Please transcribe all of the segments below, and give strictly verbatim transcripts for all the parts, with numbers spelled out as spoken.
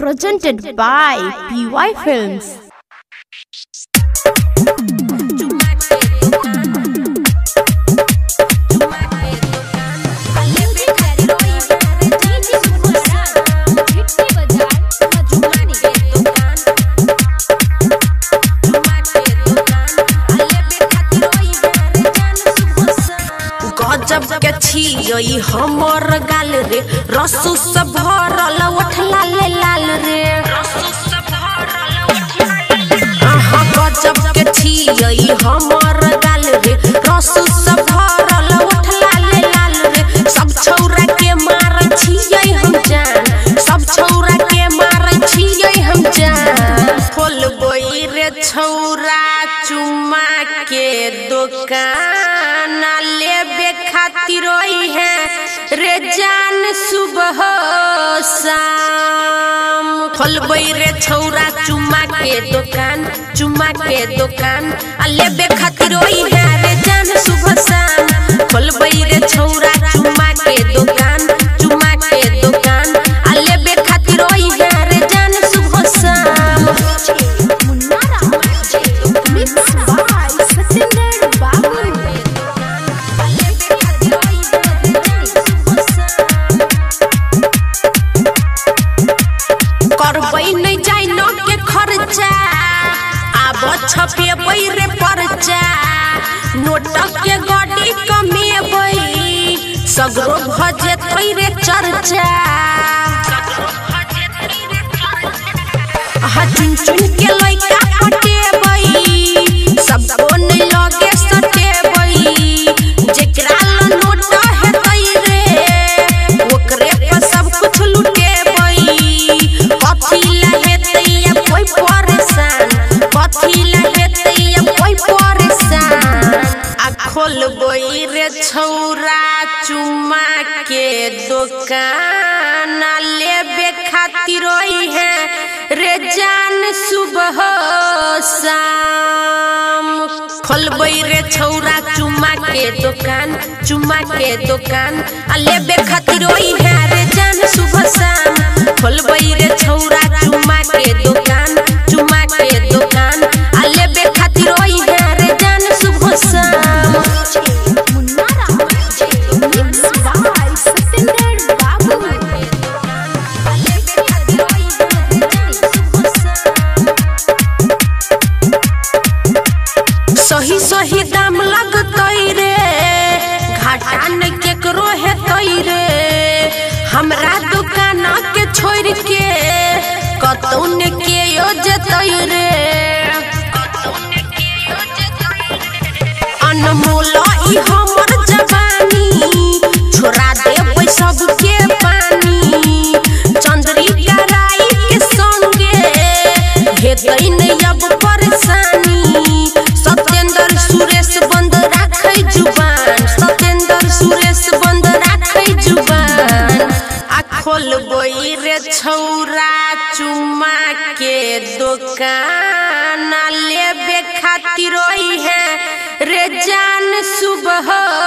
presented by P Y Films. गजब के छियै हमर गाल रे, रसू से भरल ओठला ले लाल रे। आहा गजब के छियै हमर गाल रे, रसू से भरल ओठला ले लाल रे। सब छौरा के मारै छियै हम जान, सब छौरा के मारै छियै हम जान। खोलबै रे छौरा चुम्मा के दुकान, लेबे खातिर है रे जान सुबह शाम। खोलबै रे छौरा चुम्मा के दुकान, चुम्मा के दुकान आ लेबे खातिर है रे जान सुबह शाम। खोलबै रे छौरा चुम्मा के दुकान, चुम्मा के दुकान आ लेबे खातिर है रे जान सुबह शाम। छपे रे परचा नोट के गाड़ी कमेबै, सगरो भजे रे चर्चा। हा चुन चुन के लइका पटेबै, सबको नहीं लगे सटेबै। जेकरा ल नोट हेतै रे, ओकरे पर सब कुछ लुटेबै। कथी ला हेतै या कोई परेशान, कथी ला हेतै या कोई परेशान। आ खोलबै रे छौरा चुम्मा के दुकान, लेबे खातिर है रे जान सुबह शाम। खोलबै रे छौरा चुम्मा के दुकान, चुम्मा के दुकान आ लेबे खातिर है रे जान सुबह शाम। खोलबै रे छौरा चुम्मा के दुकान, चुम्मा के दुकान आ लेबे खातिर है रे जान सुबह शाम। सही सही दाम लगतै रे, घाटा न केकरो हेतै रे। हमरा दुकान के छोड़ के कतौ ने के यो जतै रे। अनमोल ई हमर जवानी, छोड़ा देबै सबके पानी। चंद्रिका राय के संगे हेतै नहीं अब परेशानी। सत्येंद्र सुरेश बंद राखै जुबान, सत्येंद्र सुरेश बंद राखै जुबान। आ खोलबै रे छौरा चुम्मा के दुकान, लेबे खातिर है रे जान सुबह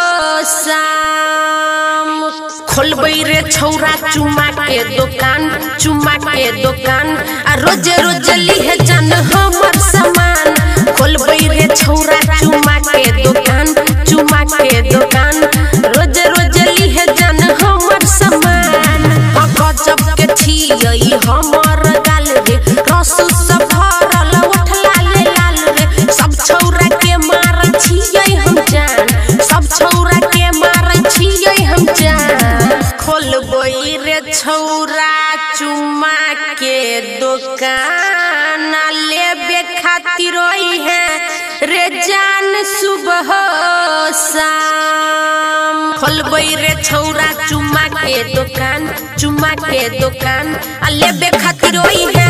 शाम। खोलबै रे छौरा चुम्मा के दुकान, चुम्मा के दुकान आ रोज रोज लीहे जान हमर सामान। खोलबै रे छौरा चुम्मा के दुकान, चुम्मा के दुकान रोज रोज लीहे जान हमर सामान। गजब के छियै हमर गाल रे, रसू से भरल ओठला ले लाल रे। सब छौरा के मारै छियै हम जान, सब छौरा के मारै छियै हम जान। खोलबै रे छौरा चुम्मा के दुकान, लेबे खातिर है रे जान सुबह शाम। खोलबै रे छौरा चुम्मा के दुकान, चुम्मा के दुकान आ लेबे खातिर है